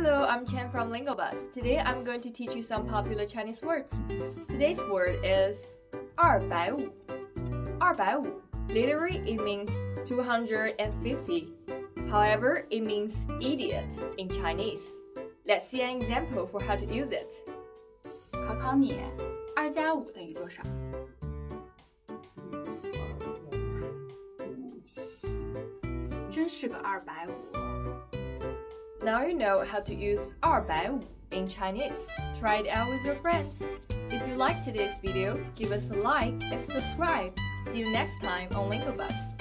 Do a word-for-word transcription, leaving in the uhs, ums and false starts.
Hello, I'm Chen from Lingo Bus. Today I'm going to teach you some popular Chinese words. Today's word is 二百五. 二百五. Literally, it means two hundred fifty. However, it means idiot in Chinese. Let's see an example for how to use it. 考考你，二加五等于多少？真是个二百五。 Now you know how to use 二百五 in Chinese. Try it out with your friends. If you liked today's video, give us a like and subscribe. See you next time on Lingo Bus.